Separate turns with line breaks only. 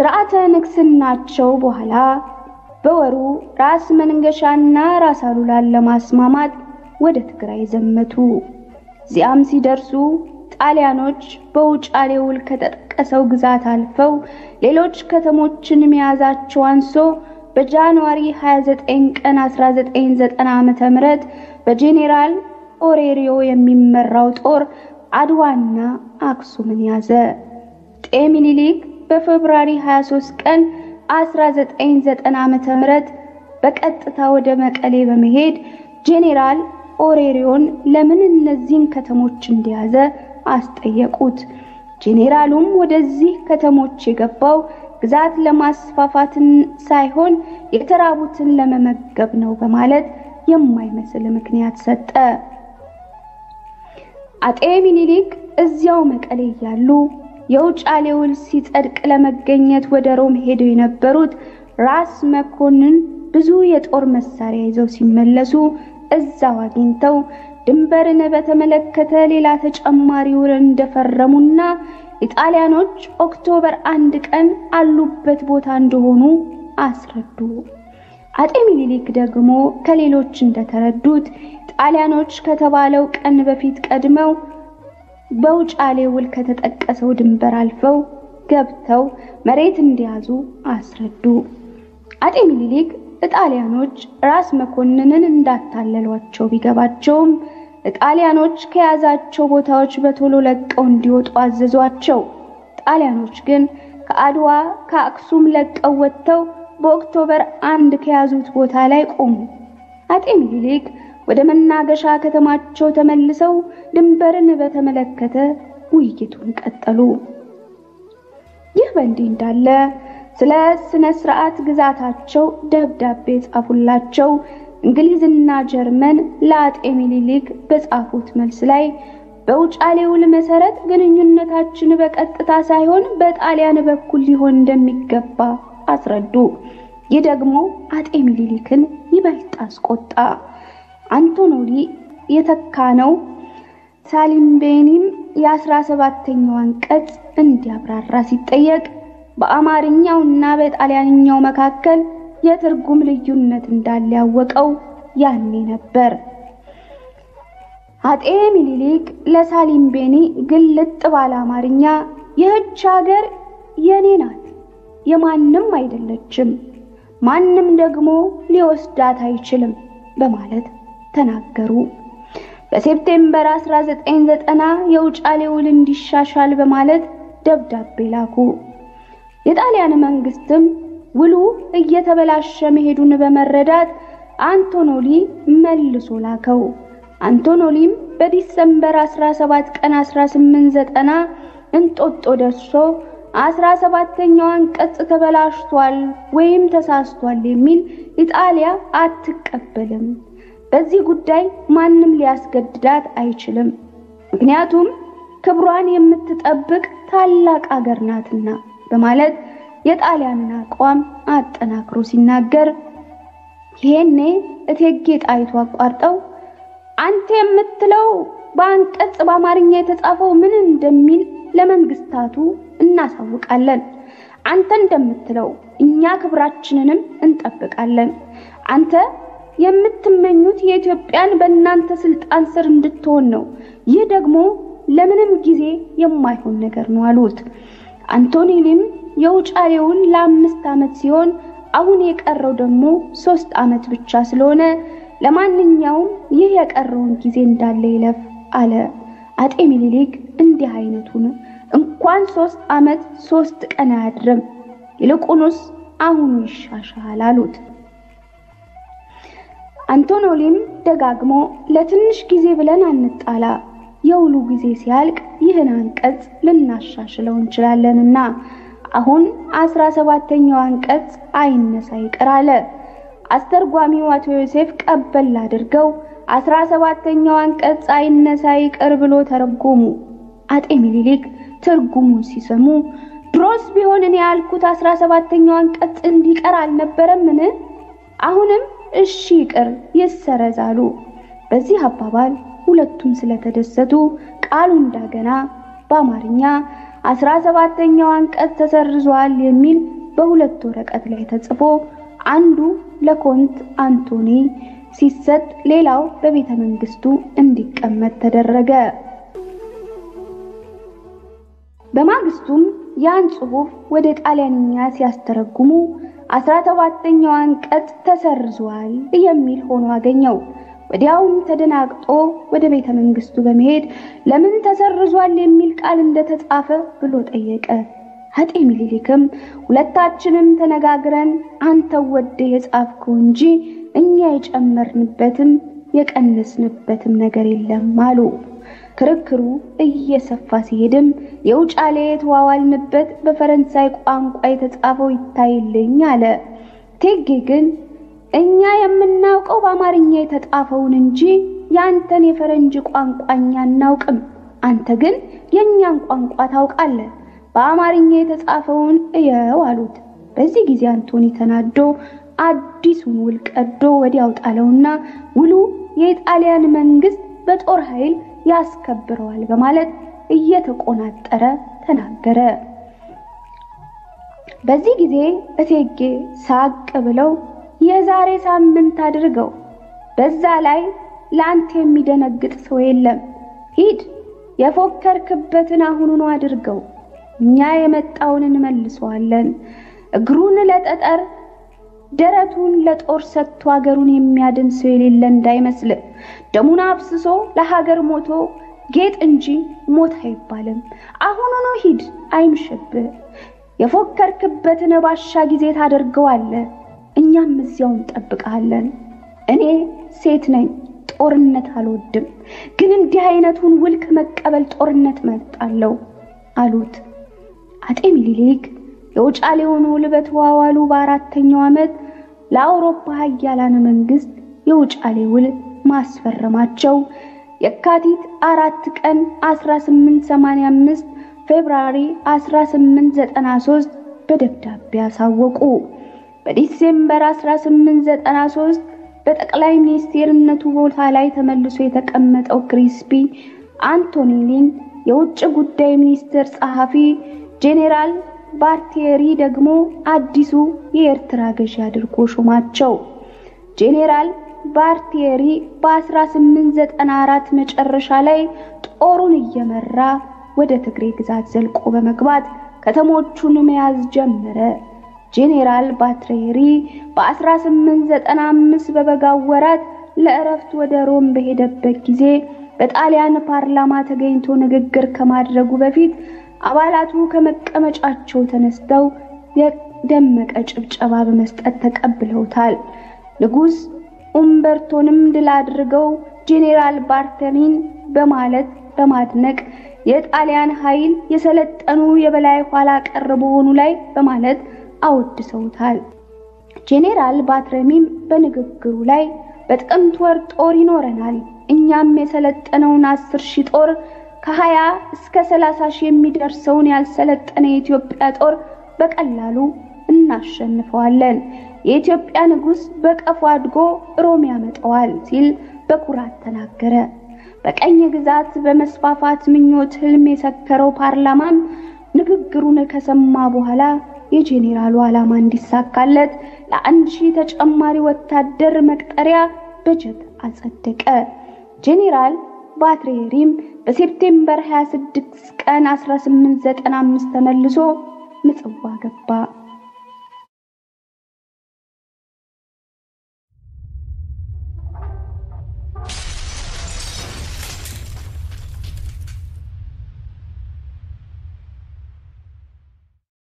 ከስርዓተ ንግስናቸው በኋላ በወሩ ራስ መንገሻና ራስ አሉላን ለማስማማት ወደ ትግራይ ዘመቱ። ዚያም ሲደርሱ ጣሊያኖች በውጫሌ ውል ከተጠቀሰው ግዛት አልፈው ሌሎች ከተሞችን መያዛቸው አንሶ በጃንዋሪ 29 ቀን 1990 ዓ.ም በጄኔራል ኦሬሪዮ የሚመራው ጦር አድዋና አክሱምን ያዘ። ሚኒሊክ በፌብሩዋሪ 23 ቀን 1990 ዓ.ም በቀጥታ ወደ መቀሌ በመሄድ ጄኔራል ኦሬሪዮን ለምን እነዚህን ከተሞች እንደያዘ አስጠየቁት። ጄኔራሉም ወደዚህ ከተሞች የገባው ግዛት ለማስፋፋትን ሳይሆን የተራቡትን ለመመገብ ነው በማለት የማይመስል ምክንያት ሰጠ። አጤ ሚኒሊክ እዚያው መቀሌ ያሉ የውጫሌ ውል ሲጸድቅ ለመገኘት ወደ ሮም ሄደው የነበሩት ራስ መኮንን ብዙ የጦር መሳሪያ ይዘው ሲመለሱ እዛው አግኝተው ድንበርን በተመለከተ ሌላ ተጨማሪ ውል እንደፈረሙና ኢጣሊያኖች ኦክቶበር 1 ቀን አሉበት ቦታ እንደሆኑ አስረዱ። አጤ ሚኒሊክ ደግሞ ከሌሎች እንደተረዱት ጣሊያኖች ከተባለው ቀን በፊት ቀድመው በውጫሌ ውል ከተጠቀሰው ድንበር አልፈው ገብተው መሬት እንዲያዙ አስረዱ። አጤ ሚኒሊክ ጣሊያኖች ራስ መኮንንን እንዳታለሏቸው ቢገባቸውም ጣሊያኖች ከያዛቸው ቦታዎች በቶሎ ለቀው እንዲወጡ አዘዟቸው። ጣሊያኖች ግን ከአድዋ ከአክሱም ለቀው ወጥተው በኦክቶበር 1 ከያዙት ቦታ ላይ ቆሙ። አጤ ሚኒሊክ ወደ መናገሻ ከተማቸው ተመልሰው ድንበርን በተመለከተ ውይይቱን ቀጠሉ። ይህ በእንዲህ እንዳለ ስለ ስነ ስርዓት ግዛታቸው ደብዳቤ ጻፉላቸው። እንግሊዝና ጀርመን ለአጤ ሚኒሊክ በጻፉት መልስ ላይ በውጫሌ ውል መሰረት ግንኙነታችን በቀጥታ ሳይሆን በጣሊያን በኩል ሊሆን እንደሚገባ አስረዱ። ይህ ደግሞ አጤ ሚኒሊክን ይበልጥ አስቆጣ። አንቶኖሊ የተካነው ሳሊምቤኒም የ17ኛው አንቀጽ እንዲያብራራ ሲጠየቅ በአማርኛውና በጣሊያንኛው መካከል የትርጉም ልዩነት እንዳለ ያወቀው ያኔ ነበር። አጤ ሚኒሊክ ለሳሊምቤኒ ግልጥ ባለ አማርኛ ይህች ሀገር የኔ ናት፣ የማንም አይደለችም፣ ማንም ደግሞ ሊወስዳት አይችልም በማለት ተናገሩ። በሴፕቴምበር 1990 የውጫሌ ውል እንዲሻሻል በማለት ደብዳቤ ላኩ። የጣሊያን መንግስትም ውሉ እየተበላሸ መሄዱን በመረዳት አንቶኖሊ መልሶ ላከው። አንቶኖሊም በዲሰምበር 17 ቀን 1890 እንጦጦ ደርሶ 17ኛው አንቀጽ ተበላሽቷል ወይም ተሳስቷል የሚል ኢጣሊያ አትቀበልም፣ በዚህ ጉዳይ ማንም ሊያስገድዳት አይችልም፣ ምክንያቱም ክብሯን የምትጠብቅ ታላቅ አገር ናትና በማለት የጣሊያንን አቋም አጠናክሮ ሲናገር ይሄኔ እቴጌ ጣይቱ አቋርጠው አንተ የምትለው በአንቀጽ በአማርኛ የተጻፈው ምን እንደሚል ለመንግስታቱ እናሳውቃለን፣ አንተ እንደምትለው እኛ ክብራችንንም እንጠብቃለን፣ አንተ የምትመኙት የኢትዮጵያን በእናንተ ስልጣን ስር እንድትሆን ነው፣ ይህ ደግሞ ለምንም ጊዜ የማይሆን ነገር ነው አሉት። አንቶኒሊም የውጫሌ ውል ለ5 ዓመት ሲሆን አሁን የቀረው ደግሞ 3 ዓመት ብቻ ስለሆነ ለማንኛውም ይህ የቀረውን ጊዜ እንዳለ ይለፍ አለ። አጤ ሚኒሊክ እንዲህ አይነቱን እንኳን 3 ዓመት 3 ቀን አያድርም፣ ይልቁንስ አሁን ይሻሻል አሉት። አንቶኖሊም ደጋግሞ ለትንሽ ጊዜ ብለን አንጣላ፣ የውሉ ጊዜ ሲያልቅ ይህን አንቀጽ ልናሻሽለው እንችላለንና አሁን 17ኛው አንቀጽ አይነሳ ይቅር አለ። አስተርጓሚው አቶ ዮሴፍ ቀበል አድርገው 17ኛው አንቀጽ አይነሳ ይቅር ብሎ ተረጎሙ። አጤ ሚኒሊክ ትርጉሙን ሲሰሙ ድሮስ ቢሆን እኔ ያልኩት 17ኛው አንቀጽ እንዲቀር አልነበረምን? አሁንም እሺ ይቅር ይሰረዛሉ። በዚህ አባባል ሁለቱም ስለተደሰቱ ቃሉ እንደገና በአማርኛ 17ኛው አንቀጽ ተሰርዟል የሚል በሁለት ወረቀት ላይ ተጽፎ አንዱ ለኮንት አንቶኒ ሲሰጥ ሌላው በቤተ መንግስቱ እንዲቀመጥ ተደረገ። በማግስቱም ያን ጽሑፍ ወደ ጣሊያንኛ ሲያስተረጉሙ 17ኛው አንቀጽ ተሰርዟል የሚል ሆኖ አገኘው። ወዲያውም ተደናግጦ ወደ ቤተ መንግስቱ በመሄድ ለምን ተሰርዟል የሚል ቃል እንደተጻፈ ብሎ ጠየቀ። አጤ ምኒልክም ሁለታችንም ተነጋግረን አንተ ወደህ የጻፍከው እንጂ እኛ የጨመርንበትም የቀነስንበትም ነገር የለም አሉ። ክርክሩ እየሰፋ ሲሄድም የውጫሌ የተዋዋልንበት በፈረንሳይ ቋንቋ የተጻፈው ይታይልኝ አለ። እቴጌ ግን እኛ የምናውቀው በአማርኛ የተጻፈውን እንጂ ያንተን የፈረንጅ ቋንቋኛ እናውቅም፣ አንተ ግን የኛን ቋንቋ ታውቃለህ፣ በአማርኛ የተጻፈውን እየው አሉት። በዚህ ጊዜ አንቶኒ ተናዶ አዲሱን ውል ቀዶ ወዲያው ጣለውና ውሉ የኢጣሊያን መንግስት በጦር ኃይል ያስከብረዋል በማለት እየተቆናጠረ ተናገረ። በዚህ ጊዜ እቴጌ ሳቅ ብለው የዛሬ ሳምንት አድርገው፣ በዛ ላይ ላንተ የሚደነግጥ ሰው የለም፣ ሂድ የፎከርክበትን አሁኑኑ አድርገው፣ እኛ የመጣውን እንመልሰዋለን። እግሩን ለጠጠር ደረቱን ለጦር ሰጥቶ ሀገሩን የሚያድን ሰው የሌለ እንዳይመስል፣ ደሙን አፍስሶ ለሀገር ሞቶ ጌጥ እንጂ ሞት አይባልም። አሁኑኑ ሂድ አይምሽብህ፣ የፎከርክበትን ባሻ ጊዜ ታደርገዋለህ፣ እኛም እዚያው እንጠብቃለን። እኔ ሴት ነኝ፣ ጦርነት አልወድም፣ ግን እንዲህ አይነቱን ውል ከመቀበል ጦርነት መርጣለሁ አሉት። አጤ ምኒልክ የውጫሌውን ውል በተዋዋሉ በአራተኛው ዓመት ለአውሮፓ ኃያላን መንግስት የውጫሌ ውል ማስፈረማቸው የካቲት 4 ቀን 1885 ፌብሩዋሪ 1893 በደብዳቤ አሳወቁ። በዲሴምበር 1893 በጠቅላይ ሚኒስቴርነቱ ቦታ ላይ ተመልሶ የተቀመጠው ክሪስፒ አንቶኒሊን የውጭ ጉዳይ ሚኒስትር ጸሐፊ፣ ጄኔራል ባርቴሪ ደግሞ አዲሱ የኤርትራ ገዢ አድርጎ ሾማቸው። ጄኔራል ባርቴሪ በ1894 መጨረሻ ላይ ጦሩን እየመራ ወደ ትግሬ ግዛት ዘልቆ በመግባት ከተሞቹን መያዝ ጀመረ። ጄኔራል ባርቴሪ በ1895 በበጋው ወራት ለእረፍት ወደ ሮም በሄደበት ጊዜ በጣሊያን ፓርላማ ተገኝቶ ንግግር ከማድረጉ በፊት አባላቱ ከመቀመጫቸው ተነስተው የደመቀ ጭብጨባ በመስጠት ተቀብለውታል። ንጉስ ኡምበርቶንም ድል አድርገው ጄኔራል ባርቴሪን በማድነቅ የጣሊያን ኃይል የሰለጠኑ የበላይ ኋላ ቀር በሆኑ ላይ በማለት አወድሰውታል። ጄኔራል ባትረሚም በንግግሩ ላይ በጥቅምት ወር ጦር ይኖረናል፣ እኛም የሰለጠነውን 10,000 ጦር ከ20 እስከ 30,000 የሚደርሰውን ያልሰለጠነ የኢትዮጵያ ጦር በቀላሉ እናሸንፈዋለን፣ የኢትዮጵያ ንጉስ በቀፉ አድጎ ሮም ያመጣዋል ሲል በኩራት ተናገረ። በቀኝ ግዛት በመስፋፋት ምኞት ህልም የሰከረው ፓርላማም ንግግሩን ከሰማ በኋላ የጄኔራሉ ዓላማ እንዲሳካለት ለ1000 ተጨማሪ ወታደር መቅጠሪያ በጀት አጸደቀ። ጄኔራል ባትሬሪም በሴፕቴምበር 26 ቀን 1895 ተመልሶ ምጽዋ ገባ።